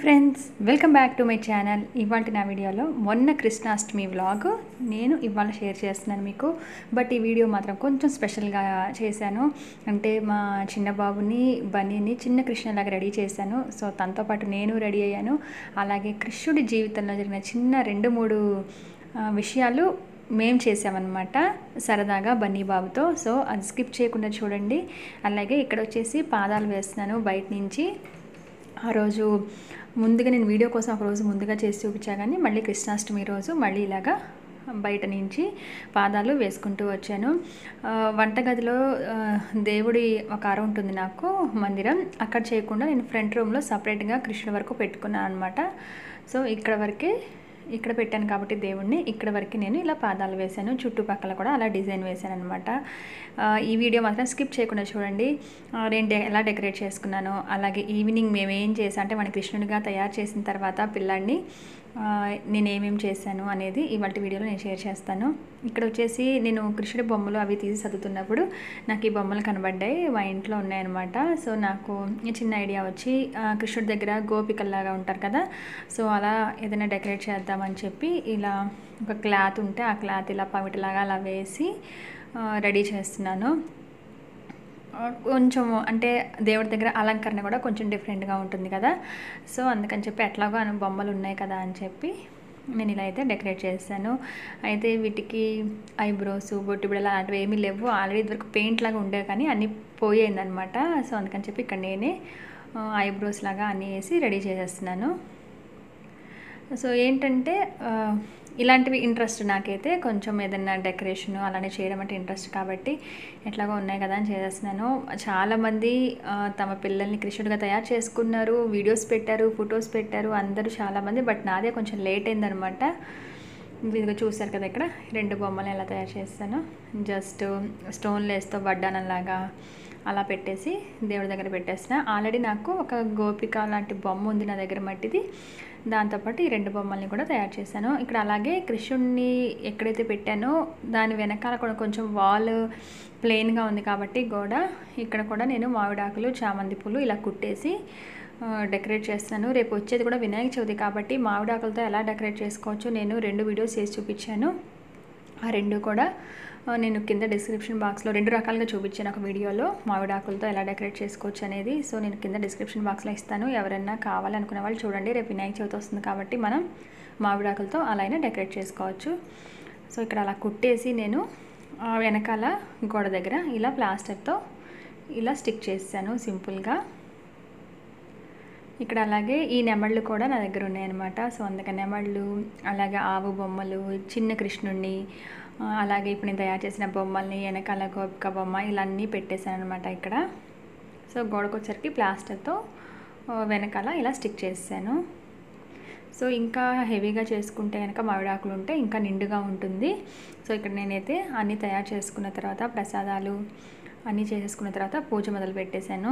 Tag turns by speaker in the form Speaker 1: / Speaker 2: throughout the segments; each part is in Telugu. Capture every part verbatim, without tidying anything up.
Speaker 1: Friends, welcome back to my channel. ఇవాళ నా వీడియోలో మొన్న కృష్ణాష్టమి వ్లాగ్ నేను ఇవాళ షేర్ చేస్తున్నాను మీకు. బట్ ఈ వీడియో మాత్రం కొంచెం స్పెషల్గా చేశాను. అంటే మా చిన్న బాబుని బన్నీని చిన్న కృష్ణలాగా రెడీ చేశాను. సో తనతో పాటు నేను రెడీ అయ్యాను. అలాగే కృష్ణుడి జీవితంలో జరిగిన చిన్న రెండు మూడు విషయాలు మేము చేసామన్నమాట సరదాగా బన్నీ బాబుతో. సో అది స్కిప్ చేయకుండా చూడండి. అలాగే ఇక్కడ వచ్చేసి పాదాలు వేస్తున్నాను బయట నుంచి. ఆ రోజు ముందుగా నేను వీడియో కోసం ఒక రోజు ముందుగా చేసి చూపించా, కానీ మళ్ళీ కృష్ణాష్టమి రోజు మళ్ళీ ఇలాగా బయట నుంచి పాదాలు వేసుకుంటూ వచ్చాను. వంటగదిలో దేవుడి ఒక అర ఉంటుంది నాకు, మందిరం. అక్కడ చేయకుండా నేను ఫ్రంట్ రూమ్లో సపరేట్గా కృష్ణుడి వరకు పెట్టుకున్నాను అనమాట. సో ఇక్కడ వరకే ఇక్కడ పెట్టాను కాబట్టి దేవుడిని ఇక్కడ వరకు నేను ఇలా పాదాలు వేశాను. చుట్టుపక్కల కూడా అలా డిజైన్ వేశాను అనమాట. ఈ వీడియో మాత్రం స్కిప్ చేయకుండా చూడండి. నేను ఎలా డెకరేట్ చేసుకున్నాను, అలాగే ఈవినింగ్ మేము ఏం చేసాం అంటే మన కృష్ణుడిగా తయారు చేసిన తర్వాత పిల్లాడిని నేను ఏమేమి చేశాను అనేది ఇవాళ వీడియోలో నేను షేర్ చేస్తాను. ఇక్కడ వచ్చేసి నేను కృష్ణుడి బొమ్మలు అవి తీసి చదువుతున్నప్పుడు నాకు ఈ బొమ్మలు కనబడ్డాయి, మా ఇంట్లో ఉన్నాయన్నమాట. సో నాకు చిన్న ఐడియా వచ్చి కృష్ణుడి దగ్గర గోపికల్లాగా ఉంటారు కదా, సో అలా ఏదైనా డెకరేట్ చేద్దామని చెప్పి ఇలా ఒక క్లాత్ ఉంటే ఆ క్లాత్ ఇలా పవిటలాగా అలా వేసి రెడీ చేస్తున్నాను. కొంచెం అంటే దేవుడి దగ్గర అలంకరణ కూడా కొంచెం డిఫరెంట్గా ఉంటుంది కదా, సో అందుకని చెప్పి ఎట్లాగో అను బొమ్మలు ఉన్నాయి కదా అని చెప్పి నేను ఇలా అయితే డెకరేట్ చేశాను. అయితే వీటికి ఐబ్రోస్ బొట్టు బిడలు అలాంటివి ఏమీ లేవు. ఆల్రెడీ ఇదివరకు పెయింట్ లాగా ఉండేవి కానీ అన్నీ పోయిందనమాట. సో అందుకని చెప్పి ఇక్కడ నేనే ఐబ్రోస్ లాగా అన్నీ వేసి రెడీ చేసేస్తున్నాను. సో ఏంటంటే ఇలాంటివి ఇంట్రెస్ట్ నాకైతే, కొంచెం ఏదైనా డెకరేషన్ అలానే చేయడం అంటే ఇంట్రెస్ట్ కాబట్టి ఎట్లాగో ఉన్నాయి కదా అని చేసేస్తున్నాను. చాలామంది తమ పిల్లల్ని కృష్ణుడిగా తయారు చేసుకున్నారు, వీడియోస్ పెట్టారు, ఫొటోస్ పెట్టారు అందరూ చాలామంది. బట్ నాదే కొంచెం లేట్ అయిందనమాట. ఇదిగో చూసారు కదా ఇక్కడ రెండు బొమ్మలు ఎలా తయారు చేస్తాను. జస్ట్ స్టోన్ లేస్తో వడ్డానంలాగా అలా పెట్టేసి దేవుడి దగ్గర పెట్టేసిన. ఆల్రెడీ నాకు ఒక గోపిక లాంటి బొమ్మ ఉంది నా దగ్గర మట్టిది, దాంతోపాటు ఈ రెండు బొమ్మల్ని కూడా తయారు చేశాను. ఇక్కడ అలాగే కృష్ణుడిని ఎక్కడైతే పెట్టానో దాని వెనకాల కూడా కొంచెం వాల్ ప్లెయిన్గా ఉంది కాబట్టి గోడ, ఇక్కడ కూడా నేను మామిడాకులు చామంతి పూలు ఇలా కుట్టేసి డెకరేట్ చేస్తాను. రేపు వచ్చేది కూడా వినాయక చవితి కాబట్టి మామిడాకులతో ఎలా డెకరేట్ చేసుకోవచ్చు నేను రెండు వీడియోస్ చేసి చూపించాను. ఆ రెండు కూడా నేను కింద డిస్క్రిప్షన్ బాక్స్లో రెండు రకాలుగా చూపించాను ఒక వీడియోలో, మామిడాకులతో ఎలా డెకరేట్ చేసుకోవచ్చు అనేది. సో నేను కింద డిస్క్రిప్షన్ బాక్స్లో ఇస్తాను, ఎవరైనా కావాలనుకునే వాళ్ళు చూడండి. రేపు వినాయక చవితి వస్తుంది కాబట్టి మనం మామిడాకులతో అలా అయినా డెకరేట్ చేసుకోవచ్చు. సో ఇక్కడ అలా కుట్టేసి నేను వెనకాల గోడ దగ్గర ఇలా ప్లాస్టర్తో ఇలా స్టిక్ చేశాను సింపుల్గా. ఇక్కడ అలాగే ఈ నెమళ్ళు కూడా నా దగ్గర ఉన్నాయన్నమాట. సో అందుకని నెమళ్ళు, అలాగే ఆవు బొమ్మలు, చిన్న కృష్ణుడిని, అలాగే ఇప్పుడు నేను తయారు చేసిన బొమ్మల్ని, వెనకాల గోపిక బొమ్మ ఇలా అన్నీ పెట్టేశాను అనమాట ఇక్కడ. సో గోడకు వచ్చరికి ప్లాస్టర్తో వెనకాల ఇలా స్టిక్ చేశాను. సో ఇంకా హెవీగా చేసుకుంటే కనుక మామిడాకులు ఉంటే ఇంకా నిండుగా ఉంటుంది. సో ఇక్కడ నేనైతే అన్నీ తయారు చేసుకున్న తర్వాత ప్రసాదాలు అన్నీ చేసేసుకున్న తర్వాత పూజ మొదలు పెట్టేశాను.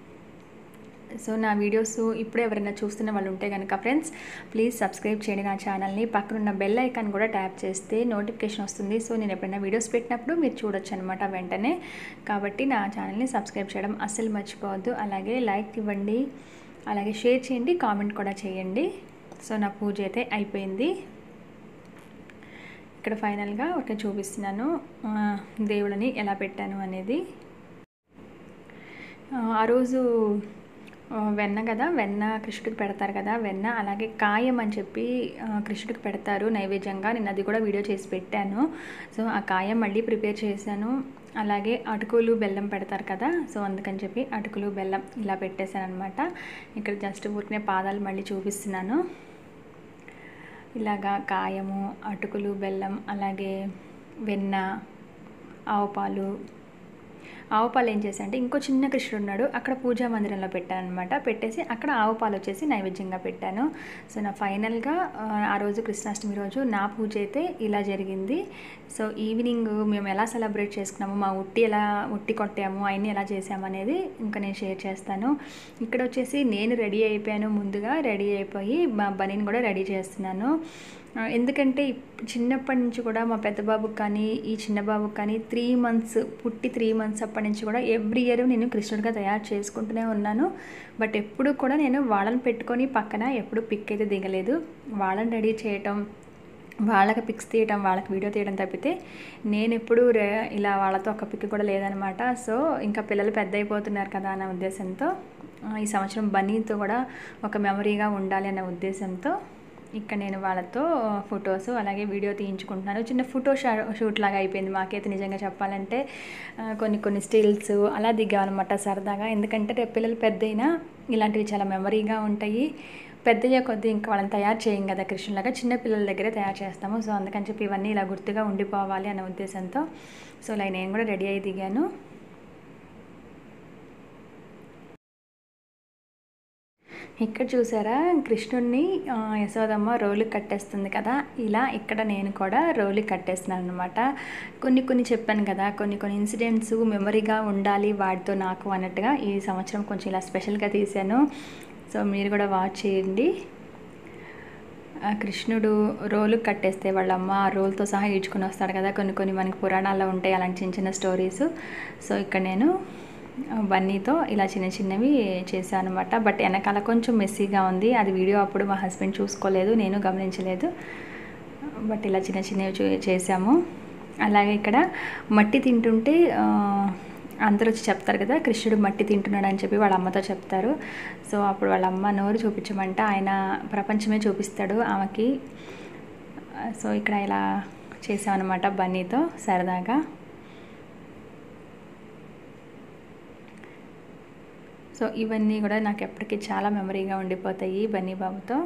Speaker 1: సో నా వీడియోస్ ఇప్పుడే ఎవరైనా చూస్తున్న వాళ్ళు ఉంటే కనుక ఫ్రెండ్స్ ప్లీజ్ సబ్స్క్రైబ్ చేయండి నా ఛానల్ని. పక్కనున్న బెల్ ఐకాన్ కూడా ట్యాప్ చేస్తే నోటిఫికేషన్ వస్తుంది. సో నేను ఎప్పుడైనా వీడియోస్ పెట్టినప్పుడు మీరు చూడొచ్చు అనమాట వెంటనే. కాబట్టి నా ఛానల్ని సబ్స్క్రైబ్ చేయడం అస్సలు మర్చిపోవద్దు. అలాగే లైక్ ఇవ్వండి, అలాగే షేర్ చేయండి, కామెంట్ కూడా చేయండి. సో నా పూజ అయితే అయిపోయింది. ఇక్కడ ఫైనల్గా ఒకటి చూపిస్తున్నాను దేవుడిని ఎలా పెట్టాను అనేది. ఆ రోజు వెన్న కదా, వెన్న కృష్ణుడికి పెడతారు కదా వెన్న, అలాగే కాయం అని చెప్పి కృష్ణుడికి పెడతారు నైవేద్యంగా. నేను అది కూడా వీడియో చేసి పెట్టాను. సో ఆ కాయం మళ్ళీ ప్రిపేర్ చేశాను. అలాగే అటుకులు బెల్లం పెడతారు కదా, సో అందుకని చెప్పి అటుకులు బెల్లం ఇలా పెట్టేశాను అనమాట. ఇక్కడ జస్ట్ ఊరికనే పాదాలు మళ్ళీ చూపిస్తున్నాను. ఇలాగా కాయము, అటుకులు బెల్లం, అలాగే వెన్న, ఆవు పాలు. ఆవు పాలు ఏం చేశాను అంటే ఇంకో చిన్న కృష్ణుడు ఉన్నాడు అక్కడ పూజా మందిరంలో పెట్టాను అనమాట. పెట్టేసి అక్కడ ఆవు పాలు వచ్చేసి నైవేద్యంగా పెట్టాను. సో నా ఫైనల్గా ఆ రోజు కృష్ణాష్టమి రోజు నా పూజ అయితే ఇలా జరిగింది. సో ఈవినింగ్ మేము ఎలా సెలబ్రేట్ చేసుకున్నాము, మా ఉట్టి ఎలా ఉట్టి కొట్టాము, అవన్నీ ఎలా చేసాము అనేది ఇంకా నేను షేర్ చేస్తాను. ఇక్కడ వచ్చేసి నేను రెడీ అయిపోయాను, ముందుగా రెడీ అయిపోయి మా బనీని కూడా రెడీ చేస్తున్నాను. ఎందుకంటే చిన్నప్పటి నుంచి కూడా మా పెద్ద బాబుకి కానీ ఈ చిన్న బాబుకి కానీ త్రీ మంత్స్ పుట్టి త్రీ మంత్స్ అప్పటి నుంచి కూడా ఎవ్రీ ఇయర్ నేను కృష్ణుడిగా తయారు చేసుకుంటూనే ఉన్నాను. బట్ ఎప్పుడు కూడా నేను వాళ్ళని పెట్టుకొని పక్కన ఎప్పుడు పిక్ అయితే దిగలేదు. వాళ్ళని రెడీ చేయటం, వాళ్ళకి పిక్స్ తీయటం, వాళ్ళకి వీడియో తీయడం తప్పితే నేను ఎప్పుడు ఇలా వాళ్ళతో ఒక పిక్ కూడా లేదనమాట. సో ఇంకా పిల్లలు పెద్ద అయిపోతున్నారు కదా అనే ఉద్దేశంతో ఈ సంవత్సరం బన్నీతో కూడా ఒక మెమరీగా ఉండాలి అనే ఉద్దేశంతో ఇక్కడ నేను వాళ్ళతో ఫొటోస్ అలాగే వీడియో తీయించుకుంటున్నాను. చిన్న ఫోటో షూట్ లాగా అయిపోయింది మాకైతే నిజంగా చెప్పాలంటే. కొన్ని కొన్ని స్టిల్స్ అలా దిగామన్నమాట సరదాగా. ఎందుకంటే రేపు పిల్లలు పెద్దయినా ఇలాంటివి చాలా మెమరీగా ఉంటాయి. పెద్దయ్యే కొద్దీ ఇంకా వాళ్ళని తయారు చేయం కదా కృష్ణులాగా, చిన్న పిల్లల దగ్గరే తయారు చేస్తాము. సో అందుకని చెప్పి ఇవన్నీ ఇలా గుర్తుగా ఉండిపోవాలి అనే ఉద్దేశంతో సో ఇలా నేను కూడా రెడీ అయ్యి దిగాను. ఇక్కడ చూసారా కృష్ణుడిని యశోదమ్మ రోలు కట్టేస్తుంది కదా, ఇలా ఇక్కడ నేను కూడా రోలు కట్టేస్తున్నాను అనమాట. కొన్ని కొన్ని చెప్పాను కదా, కొన్ని కొన్ని ఇన్సిడెంట్స్ మెమరీగా ఉండాలి వాటితో నాకు అన్నట్టుగా ఈ సంవత్సరం కొంచెం ఇలా స్పెషల్గా తీశాను. సో మీరు కూడా వాచ్ చేయండి. కృష్ణుడు రోలు కట్టేస్తే వాళ్ళమ్మ ఆ రోల్తో సహా ఈడ్చుకొని వస్తాడు కదా, కొన్ని కొన్ని మనకి పురాణాల్లో ఉంటాయి అలాంటి చిన్న చిన్న స్టోరీస్. సో ఇక్కడ నేను బన్నీతో ఇలా చిన్న చిన్నవి చేశాను అనమాట. బట్ వెనకాల కొంచెం మెస్సీగా ఉంది, అది వీడియో అప్పుడు మా హస్బెండ్ చూసుకోలేదు, నేను గమనించలేదు. బట్ ఇలా చిన్న చిన్నవి చేసాము. అలాగే ఇక్కడ మట్టి తింటుంటే అందరూ వచ్చి చెప్తారు కదా కృష్ణుడు మట్టి తింటున్నాడు అని చెప్పి వాళ్ళ అమ్మతో చెప్తారు. సో అప్పుడు వాళ్ళ అమ్మ నోరు చూపించమంట ఆయన ప్రపంచమే చూపిస్తాడు ఆమెకి. సో ఇక్కడ ఇలా చేసామన్నమాట బన్నీతో సరదాగా. సో ఇవన్నీ కూడా నాకు ఎప్పటికీ చాలా మెమరీగా ఉండిపోతాయి బన్నీ బాబుతో.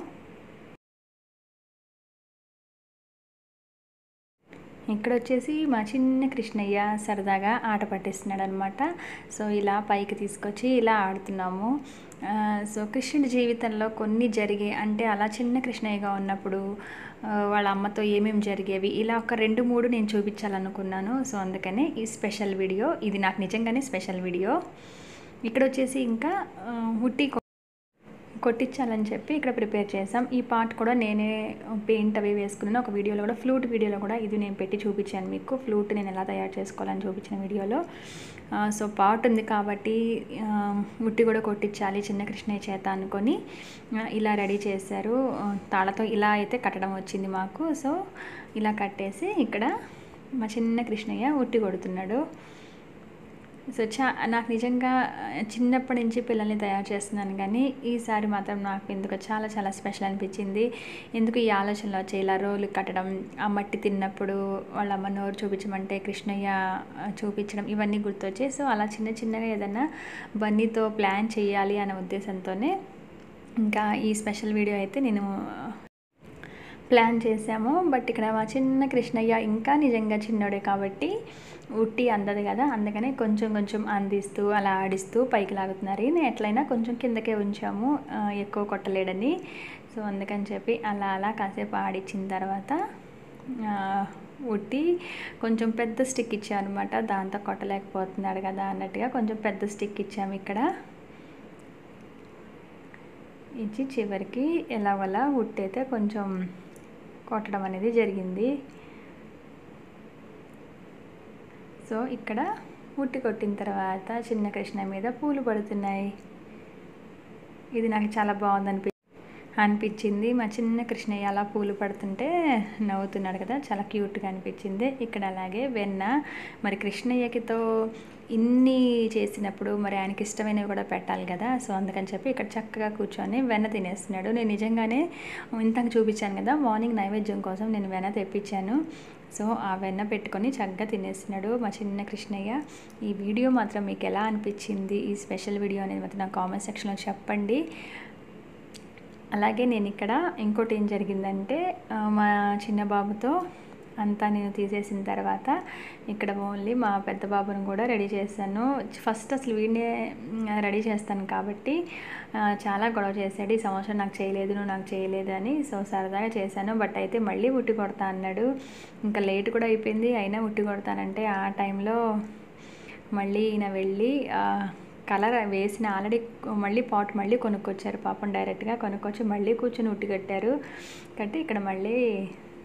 Speaker 1: ఇక్కడ వచ్చేసి మా చిన్న కృష్ణయ్య సరదాగా ఆట పట్టిస్తున్నాడు అనమాట. సో ఇలా పైకి తీసుకొచ్చి ఇలా ఆడుతున్నాము. సో కృష్ణుడి జీవితంలో కొన్ని జరిగే అంటే అలా చిన్న కృష్ణయ్యగా ఉన్నప్పుడు వాళ్ళ అమ్మతో ఏమేమి జరిగేవి ఇలా ఒక రెండు మూడు నేను చూపించాలనుకున్నాను. సో అందుకనే ఈ స్పెషల్ వీడియో, ఇది నాకు నిజంగానే స్పెషల్ వీడియో. ఇక్కడ వచ్చేసి ఇంకా ఉట్టి కొట్టించాలని చెప్పి ఇక్కడ ప్రిపేర్ చేసాం. ఈ పార్ట్ కూడా నేనే పెయింట్ అవి వేసుకున్నాను. ఒక వీడియోలో కూడా ఫ్లూట్ వీడియోలో కూడా ఇది నేను పెట్టి చూపించాను మీకు. ఫ్లూట్ నేను ఎలా తయారు చేసుకోవాలని చూపించిన వీడియోలో. సో పార్ట్ ఉంది కాబట్టి ఉట్టి కూడా కొట్టించాలి చిన్న కృష్ణయ్య చేత అనుకొని ఇలా రెడీ చేశారు. తాళతో ఇలా అయితే కట్టడం వచ్చింది మాకు. సో ఇలా కట్టేసి ఇక్కడ మా చిన్న కృష్ణయ్య ఉట్టి కొడుతున్నాడు. సో చా నాకు నిజంగా చిన్నప్పటి నుంచి పిల్లల్ని తయారు చేస్తున్నాను, కానీ ఈసారి మాత్రం నాకు ఎందుకు చాలా చాలా స్పెషల్ అనిపించింది. ఎందుకు ఈ ఆలోచనలో వచ్చే ఇలా రోలు కట్టడం, ఆ మట్టి తిన్నప్పుడు వాళ్ళ అమ్మ నోరు చూపించమంటే కృష్ణయ్య చూపించడం, ఇవన్నీ గుర్తొచ్చాయి. సో అలా చిన్న చిన్నగా ఏదైనా బన్నీతో ప్లాన్ చేయాలి అనే ఉద్దేశంతోనే ఇంకా ఈ స్పెషల్ వీడియో అయితే నేను ప్లాన్ చేసాము. బట్ ఇక్కడ మా చిన్న కృష్ణయ్య ఇంకా నిజంగా చిన్నోడే కాబట్టి ఉట్టి అందదు కదా, అందుకనే కొంచెం కొంచెం అందిస్తూ అలా ఆడిస్తూ పైకి లాగుతున్నారు. నేను ఎట్లయినా కొంచెం కిందకే ఉంచాము, ఎక్కువ కొట్టలేడని. సో అందుకని చెప్పి అలా అలా కాసేపు ఆడిచ్చిన తర్వాత ఉట్టి కొంచెం పెద్ద స్టిక్ ఇచ్చాను అనమాట. దాంతో కొట్టలేకపోతున్నాడు కదా అన్నట్టుగా కొంచెం పెద్ద స్టిక్ ఇచ్చాము ఇక్కడ. ఇచ్చి చివరికి ఎలాగోలా ఉట్టి అయితే కొంచెం కొట్టడం అనేది జరిగింది. సో ఇక్కడ ఉట్టి కొట్టిన తర్వాత చిన్న కృష్ణ మీద పూలు పడుతున్నాయి. ఇది నాకు చాలా బాగుంది అనిపి అనిపించింది మా చిన్న కృష్ణయ్య అలా పూలు పడుతుంటే నవ్వుతున్నాడు కదా, చాలా క్యూట్గా అనిపించింది. ఇక్కడ అలాగే వెన్న, మరి కృష్ణయ్యకితో ఇన్ని చేసినప్పుడు మరి ఆయనకి ఇష్టమైనవి కూడా పెట్టాలి కదా. సో అందుకని చెప్పి ఇక్కడ చక్కగా కూర్చొని వెన్న తినేస్తున్నాడు. నేను నిజంగానే ఇంతకు చూపించాను కదా, మార్నింగ్ నైవేద్యం కోసం నేను వెన్న తెప్పించాను. సో ఆ వెన్న పెట్టుకొని చక్కగా తినేస్తున్నాడు మా చిన్న కృష్ణయ్య. ఈ వీడియో మాత్రం మీకు ఎలా అనిపించింది, ఈ స్పెషల్ వీడియో అనేది మాత్రం నా కామెంట్ సెక్షన్లో చెప్పండి. అలాగే నేను ఇక్కడ ఇంకోటి ఏం జరిగిందంటే మా చిన్న బాబుతో అంతా నేను తీసేసిన తర్వాత ఇక్కడ ఓన్లీ మా పెద్ద బాబుని కూడా రెడీ చేశాను. ఫస్ట్ అసలు వీడినే రెడీ చేస్తాను కాబట్టి చాలా గొడవ చేశాడు, ఈ సంవత్సరం నాకు చేయలేదు నువ్వు నాకు చేయలేదు అని. సో సరదాగా చేశాను. బట్ అయితే మళ్ళీ ఉట్టి కొడతా అన్నాడు. ఇంకా లేట్ కూడా అయిపోయింది, అయినా ఉట్టి కొడతానంటే ఆ టైంలో మళ్ళీ ఈయన వెళ్ళి కలర్ వేసిన ఆల్రెడీ మళ్ళీ పాట్ మళ్ళీ కొనుక్కొచ్చారు పాపం, డైరెక్ట్గా కొనుక్కొచ్చి మళ్ళీ కూర్చొని ఉట్టి కట్టారు. కట్టి ఇక్కడ మళ్ళీ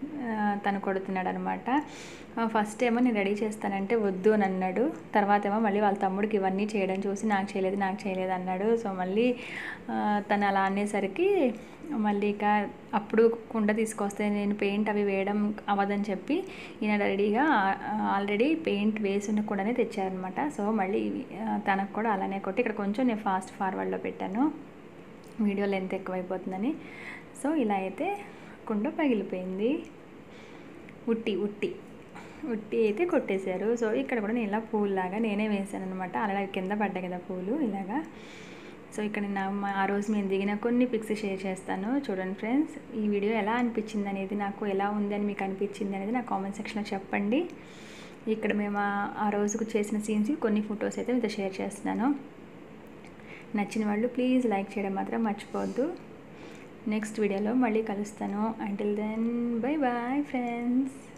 Speaker 1: తను కొడుతున్నాడు అనమాట. ఫస్ట్ ఏమో నేను రెడీ చేస్తానంటే వద్దు అని అన్నాడు. తర్వాత ఏమో మళ్ళీ వాళ్ళ తమ్ముడికి ఇవన్నీ చేయడం చూసి నాకు చేయలేదు నాకు చేయలేదు అన్నాడు. సో మళ్ళీ తను అలా అనేసరికి మళ్ళీ ఇక అప్పుడు కుండ తీసుకొస్తే నేను పెయింట్ అవి వేయడం అవ్వదని చెప్పి ఈయన రెడీగా ఆల్రెడీ పెయింట్ వేసిన కూడానే తెచ్చారనమాట. సో మళ్ళీ తనకు కూడా అలానే కొట్టి ఇక్కడ కొంచెం నేను ఫాస్ట్ ఫార్వర్డ్లో పెట్టాను వీడియో లెంత్ ఎక్కువైపోతుందని. సో ఇలా అయితే కుండ పగిలిపోయింది. ఉట్టి ఉట్టి ఉట్టి అయితే కొట్టేశారు. సో ఇక్కడ కూడా నేను ఇలా పూల్లాగా నేనే వేసాను అనమాట. అలా కింద పడ్డాయి కదా పూలు ఇలాగా. సో ఇక్కడ నేను ఆ రోజు మేము దిగిన కొన్ని పిక్స్ షేర్ చేస్తాను చూడండి ఫ్రెండ్స్. ఈ వీడియో ఎలా అనిపించింది అనేది, నాకు ఎలా ఉందని మీకు అనిపించింది అనేది నా కామెంట్ సెక్షన్లో చెప్పండి. ఇక్కడ మేము ఆ రోజుకు చేసిన సీన్స్ కొన్ని ఫొటోస్ అయితే మీతో షేర్ చేస్తున్నాను. నచ్చిన వాళ్ళు ప్లీజ్ లైక్ చేయడం మాత్రం మర్చిపోవద్దు. నెక్స్ట్ వీడియోలో మళ్ళీ కలుస్తాను. Until then bye bye friends.